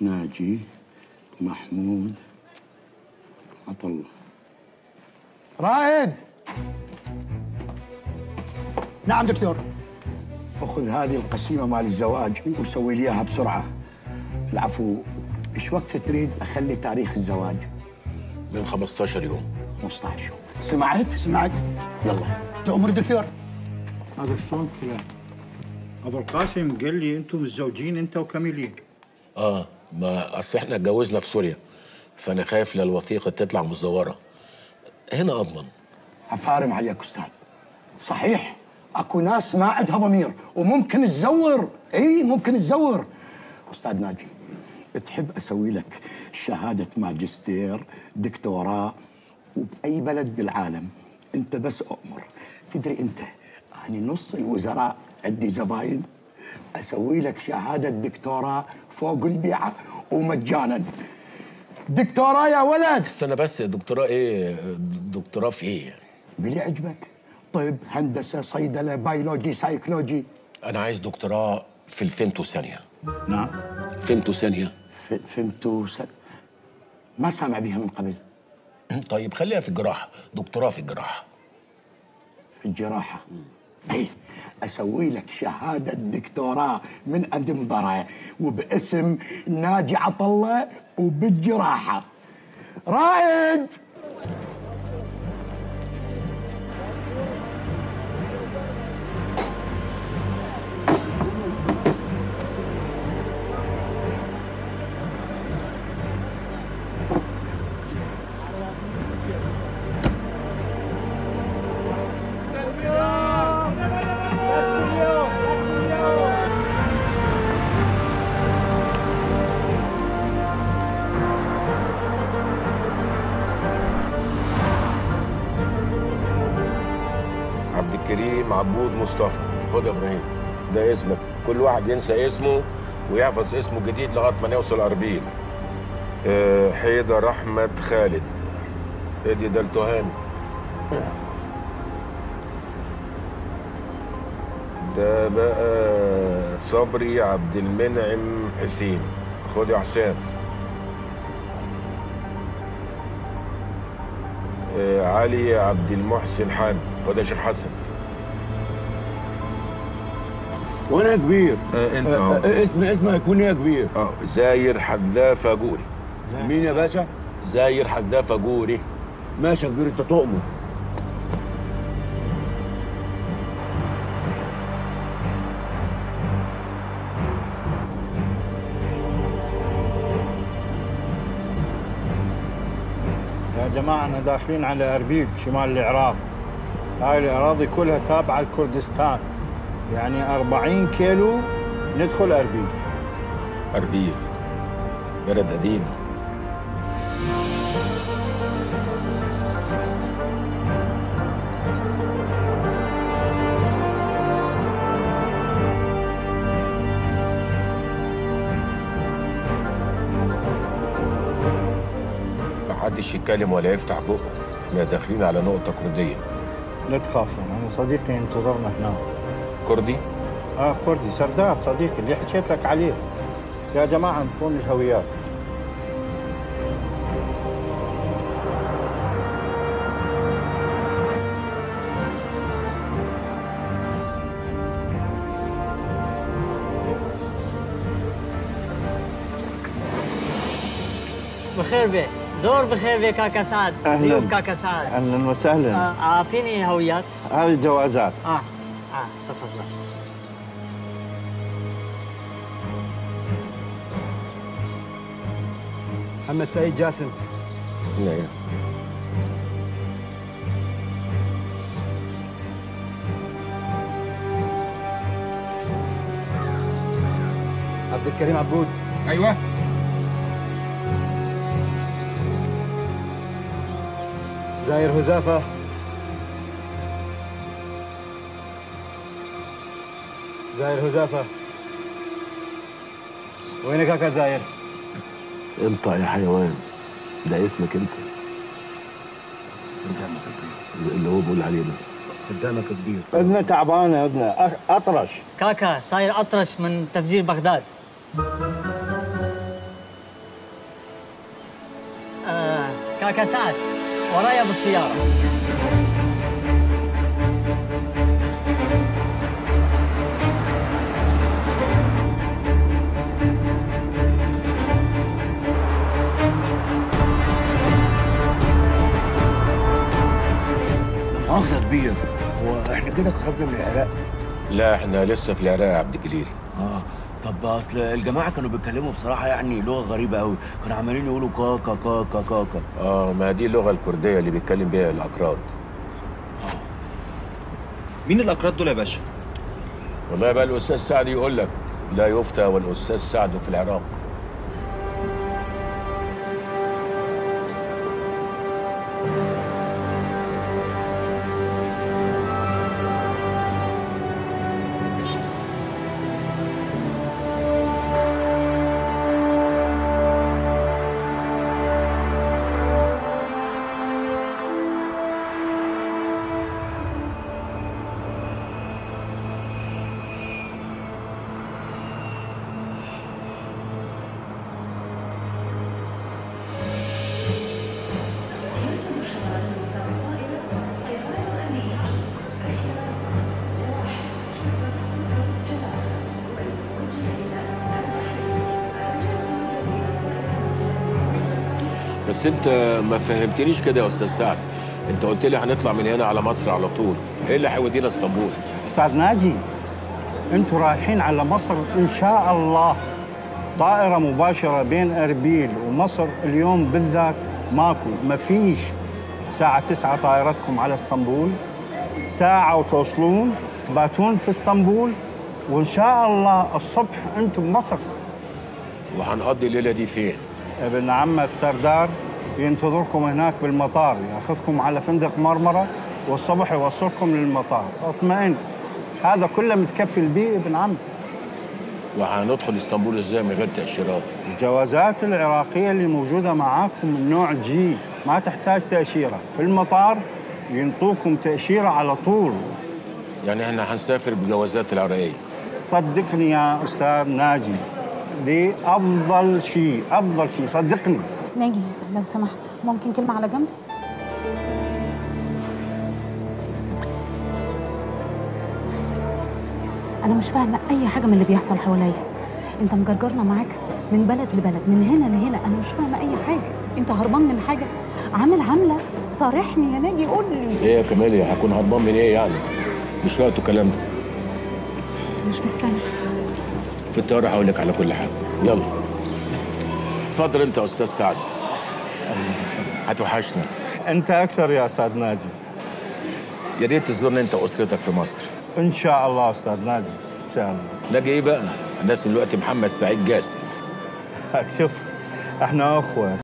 ناجي، محمود، عطله. رائد. نعم دكتور. أخذ هذه القسيمة مال الزواج وسوي لي إياها بسرعة. العفو، إيش وقت تريد أخلي تاريخ الزواج؟ من 15 يوم. 15 يوم. سمعت؟ يلا. تأمر دكتور. هذا شلون كلام؟ ابو القاسم قال لي انتم متزوجين انت وكميلين. ما اصل احنا اتجوزنا في سوريا، فانا خايف للوثيقه تطلع مزوره. هنا اضمن. عفارم عليك استاذ. صحيح اكو ناس ما عندها ضمير وممكن تزور. ممكن تزور. استاذ ناجي، تحب اسوي لك شهاده ماجستير، دكتوراه، وباي بلد بالعالم، انت بس اؤمر. تدري انت يعني نص الوزراء عندي زباين. اسوي لك شهاده دكتوراه فوق البيعه ومجانا. دكتوراه يا ولد. استنى بس، دكتوراه ايه؟ دكتوراه في ايه يعني؟ باللي عجبك. طب، هندسه، صيدله، بيولوجي، سايكولوجي. انا عايز دكتوراه في الفيمتوثانيه. نعم. فيمتوثانيه. ما سامع بيها من قبل. طيب خليها في الجراحه، دكتوراه في الجراحه. في الجراحه. اسوي لك شهاده دكتوراه من عند مضره وباسم ناجي عطله وبالجراحه. رائد. عبد الكريم عبود مصطفى. خد يا ابراهيم، ده اسمك. كل واحد ينسى اسمه ويحفظ اسمه الجديد لغايه ما نوصل اربيل. حيدر احمد خالد. ادي ده التهامي. ده بقى صبري عبد المنعم حسين. خد يا حسام. علي عبد المحسن حامد. خد يا شيخ حسن. وانا كبير. انت اسمه يكون يا كبير. زاير حذافه جوري. مين يا باشا؟ زاير حذافه جوري. ماشي يا كبير، انت تؤمر. يا جماعه احنا داخلين على اربيل شمال العراق. هاي الاراضي كلها تابعه لكردستان، يعني 40 كيلو ندخل اربيل. اربيل بلد قديمه. محدش يتكلم ولا يفتح بقه، احنا داخلين على نقطه كرديه. لا تخافون، انا صديقي ينتظرنا هنا. كردي؟ كردي، سردار صديقي اللي حكيت لك عليه. يا جماعه انطوني الهويات. بخير بيه. زور بخير بيه كاكا سعد. ضيوف كاكا سعد. اهلا وسهلا. اعطيني هويات. هذه جوازات. تفضل. محمد سعيد جاسم. نعم. عبد الكريم عبود. ايوه. زاير هزافة. زاير هزافة. وينك كاكا زاير؟ انت يا حيوان، ده اسمك انت. قدامك كبير. اللي هو بيقول عليه ده. قدامك كبير. اذنه تعبانه، اذنه اطرش. كاكا صاير اطرش من تفجير بغداد. كاكا سعد ورايا بالسيارة. مؤاخذة كبير، هو احنا كده خرجنا من العراق؟ لا احنا لسه في العراق يا عبد الجليل. طب اصل الجماعة كانوا بيتكلموا بصراحة يعني لغة غريبة قوي، كانوا عمالين يقولوا كاكا كاكا كاكا. ما دي اللغة الكردية اللي بيتكلم بيها الأكراد. مين الأكراد دول يا باشا؟ والله بقى الأستاذ سعد يقول لك لا يفتى والأستاذ سعد في العراق. بس انت ما فهمتنيش كده يا استاذ سعد. انت قلت لي هنطلع من هنا على مصر على طول، ايه اللي هيودينا اسطنبول؟ استاذ ناجي، انتوا رايحين على مصر ان شاء الله. طائرة مباشرة بين اربيل ومصر اليوم بالذات ماكو، مفيش. الساعة 9 طائرتكم على اسطنبول، ساعة وتوصلون، تباتون في اسطنبول، وان شاء الله الصبح انتم بمصر. وهنقضي الليلة دي فين؟ ابن عم السردار ينتظركم هناك بالمطار، ياخذكم على فندق مرمرة والصبح يوصلكم للمطار. اطمئن، هذا كله متكفل به ابن عم. وهندخل اسطنبول ازاي من غير تأشيرات؟ الجوازات العراقية اللي موجودة معاكم من نوع جي، ما تحتاج تأشيرة. في المطار ينطوكم تأشيرة على طول. يعني احنا هنسافر بجوازات العراقية؟ صدقني يا أستاذ ناجي، دي أفضل شيء، أفضل شيء، صدقني. ناجي لو سمحت ممكن كلمة على جنب؟ أنا مش فاهمة أي حاجة من اللي بيحصل حواليا. أنت مجرجرنا معاك من بلد لبلد، من هنا لهنا، أنا مش فاهمة أي حاجة. أنت هربان من حاجة؟ عامل عاملة؟ صارحني يا ناجي، قول لي. ايه يا كمالي، هكون هربان من ايه يعني؟ مش وقته الكلام ده. مش مقتنع. في الطيارة هقول لك على كل حاجة، يلا. اتفضل أنت يا أستاذ سعد. هتوحشنا. أنت أكثر يا أستاذ ناجي. يا ريت تزورنا أنت وأسرتك في مصر. إن شاء الله أستاذ ناجي، إن شاء الله. ناجي إيه بقى؟ الناس دلوقتي محمد سعيد جاسم. شفت، إحنا أخوة.